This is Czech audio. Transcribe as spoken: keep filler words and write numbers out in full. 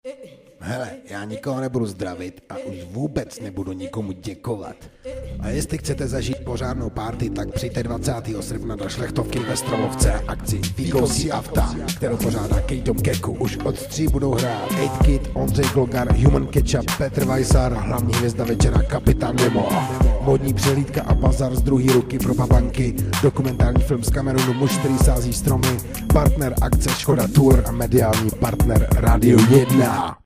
Hele, já nikoho nebudu zdravit a už vůbec nebudu nikomu děkovat. A jestli chcete zažít pořádnou party, tak přijďte dvacátého srpna do Šlechtovky ve Stromovce a akci Fíkovsí Afta, kterou pořádá Kejtom Keku. Už od tří budou hrát Kate Kid, Ondřej Glogar, Human Ketchup, Petr Vajsar, hlavní hvězda večera Kapitán Nemo. Modní přehlídka a bazar z druhé ruky pro babanky, dokumentární film z Kamerunu, muž, který sází stromy, partner akce Škoda Tour a mediální partner Radio jedna.